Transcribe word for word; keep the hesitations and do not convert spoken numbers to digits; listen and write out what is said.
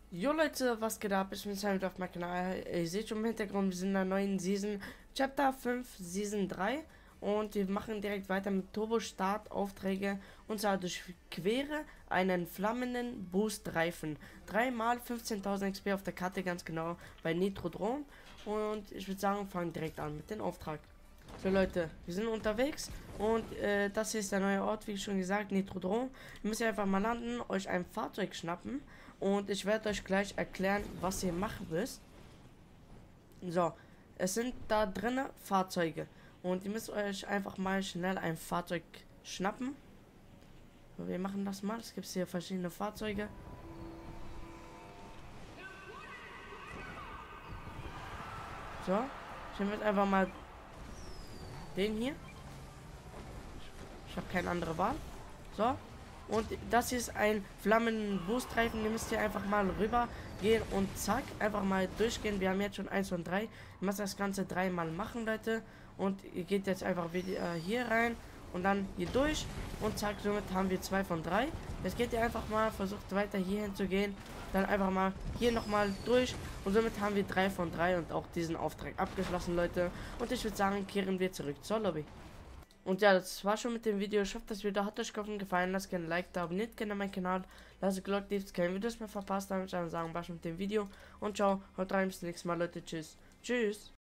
Jo Leute, was geht ab? Ich bin Simon auf meinem Kanal. Ihr seht schon im Hintergrund, wir sind in der neuen Season, Chapter fünf, Season drei. Und wir machen direkt weiter mit Turbo-Start-Aufträge. Und zwar durchquere einen flammenden Boost-Reifen. Dreimal fünfzehntausend X P auf der Karte, ganz genau, bei Nitrodrom. Und ich würde sagen, fangen direkt an mit dem Auftrag. So Leute, wir sind unterwegs und äh, das hier ist der neue Ort, wie schon gesagt, Nitrodrom. Ihr müsst einfach mal landen, euch ein Fahrzeug schnappen und ich werde euch gleich erklären, was ihr machen müsst. So, es sind da drinnen Fahrzeuge und ihr müsst euch einfach mal schnell ein Fahrzeug schnappen. So, wir machen das mal, es gibt hier verschiedene Fahrzeuge. So, ich nehme jetzt einfach mal den hier. Ich habe keine andere Wahl. So. Und das hier ist ein flammenden Boostreifen. Ihr müsst hier einfach mal rüber gehen und zack, einfach mal durchgehen. Wir haben jetzt schon eins von drei. Ihr müsst das Ganze dreimal machen, Leute. Und ihr geht jetzt einfach wieder hier rein und dann hier durch. Und zack, somit haben wir zwei von drei. Jetzt geht ihr einfach mal, versucht weiter hier hin zu gehen. Dann einfach mal hier nochmal durch. Und somit haben wir drei von drei und auch diesen Auftrag abgeschlossen, Leute. Und ich würde sagen, kehren wir zurück zur Lobby. Und ja, das war schon mit dem Video. Ich hoffe, das Video hat euch gefallen. Lasst gerne ein Like da, abonniert gerne meinen Kanal. Lasst Glocke, dass keine Videos mehr verpasst. Damit ich sagen, war schon mit dem Video. Und ciao, haut rein, bis zum nächsten Mal, Leute. Tschüss. Tschüss.